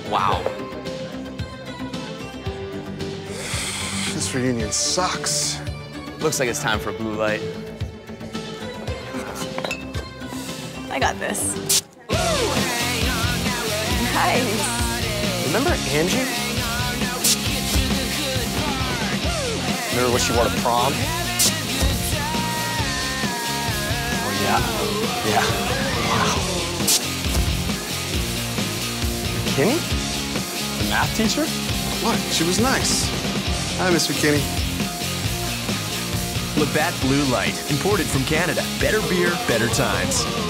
Wow. This reunion sucks. Looks like it's time for a blue light. I got this. Nice. Remember Angie? Remember what she wore to prom? Oh, yeah. Yeah. Wow. McKinney? The math teacher? What? She was nice. Hi, Miss McKinney. Labatt Blue Light, imported from Canada. Better beer, better times.